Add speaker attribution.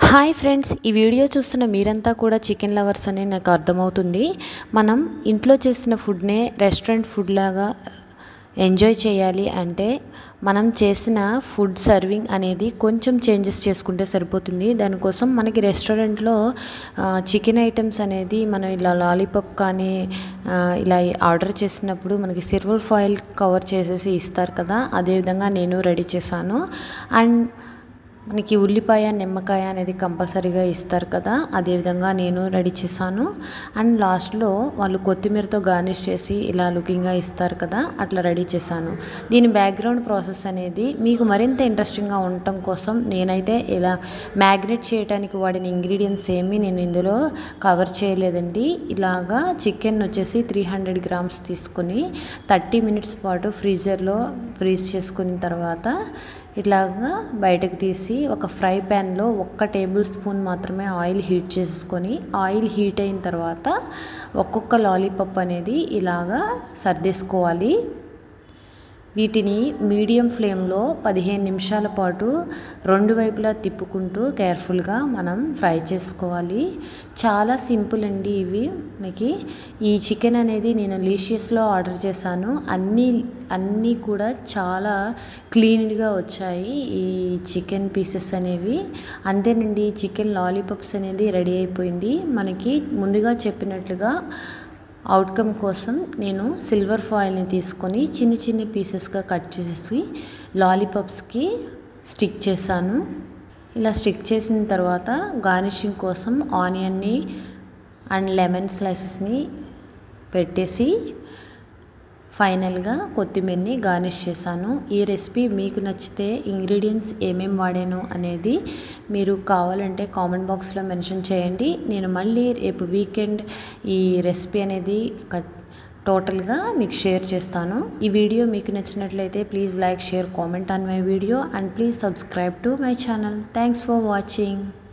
Speaker 1: Hi friends, ఈ video చూస్తున్న మీరంతా కూడా చికెన్ లవర్స్ అని నాకు అర్థమవుతుంది. మనం ఇంట్లో చేసిన ఫుడ్నే రెస్టారెంట్ ఫుడ్ లాగా ఎంజాయ్ చేయాలి అంటే మనం చేసిన ఫుడ్ సర్వింగ్ అనేది కొంచెం చేంజెస్ చేసుకుంటే సరిపోతుంది. దానికోసం మనకి రెస్టారెంట్లో చికెన్ ఐటమ్స్ అనేది మనం ఇలా లాలీపాప్ కానీ ఇలా ఆర్డర్ చేసినప్పుడు మనకి సిల్వర్ ఫాయిల్ కవర్ చేసేసి ఇస్తారు కదా, అదేవిధంగా నేను రెడీ చేశాను. అండ్ మనకి ఉల్లిపాయ నిమ్మకాయ అనేది కంపల్సరీగా ఇస్తారు కదా, అదేవిధంగా నేను రెడీ చేశాను. అండ్ లాస్ట్లో వాళ్ళు కొత్తిమీరతో గార్నిష్ చేసి ఇలా లుకింగ్గా ఇస్తారు కదా, అట్లా రెడీ చేశాను. దీని బ్యాక్గ్రౌండ్ ప్రాసెస్ అనేది మీకు మరింత ఇంట్రెస్టింగ్గా ఉండటం కోసం నేనైతే ఇలా మ్యాగ్నేట్ చేయడానికి వాడిన ఇంగ్రీడియంట్స్ ఏమీ నేను ఇందులో కవర్ చేయలేదండి. ఇలాగా చికెన్ వచ్చేసి 300 గ్రామ్స్ తీసుకొని 30 మినిట్స్ పాటు ఫ్రీజర్లో ఫ్రీజ్ చేసుకున్న తర్వాత ఇలాగా బయటకు తీసి ఒక ఫ్రై ప్యాన్లో 1 టేబుల్ స్పూన్ మాత్రమే ఆయిల్ హీట్ చేసుకొని, ఆయిల్ హీట్ అయిన తర్వాత ఒక్కొక్క లాలీపాప్ అనేది ఇలాగా సర్దేసుకోవాలి. వీటిని మీడియం ఫ్లేమ్లో 15 నిమిషాల పాటు 2 వైపులా తిప్పుకుంటూ కేర్ఫుల్గా మనం ఫ్రై చేసుకోవాలి. చాలా సింపుల్ అండి ఇవి. మనకి ఈ చికెన్ అనేది నేను లీషియస్లో ఆర్డర్ చేశాను. అన్నీ కూడా చాలా క్లీన్గా వచ్చాయి ఈ చికెన్ పీసెస్ అనేవి. అంతేనండి, చికెన్ లాలీపాప్స్ అనేది రెడీ అయిపోయింది. మనకి ముందుగా చెప్పినట్లుగా అవుట్కమ్ కోసం నేను సిల్వర్ ఫాయిల్ని తీసుకొని చిన్న చిన్న పీసెస్గా కట్ చేసి లాలీపాప్స్కి స్టిక్ చేశాను. ఇలా స్టిక్ చేసిన తర్వాత గార్నిషింగ్ కోసం ఆనియన్ని అండ్ లెమన్ స్లైసెస్ని పెట్టేసి ఫైనల్గా కొత్తిమీరని గార్నిష్ చేశాను. ఈ రెసిపీ మీకు నచ్చితే ఇంగ్రీడియంట్స్ ఏమేమి వాడాను అనేది మీరు కావాలంటే కామెంట్ బాక్స్లో మెన్షన్ చేయండి. నేను మళ్ళీ రేపు వీకెండ్ ఈ రెసిపీ అనేది టోటల్గా మీకు షేర్ చేస్తాను. ఈ వీడియో మీకు నచ్చినట్లయితే please like, share, comment on my video and please subscribe to my channel. Thanks for watching.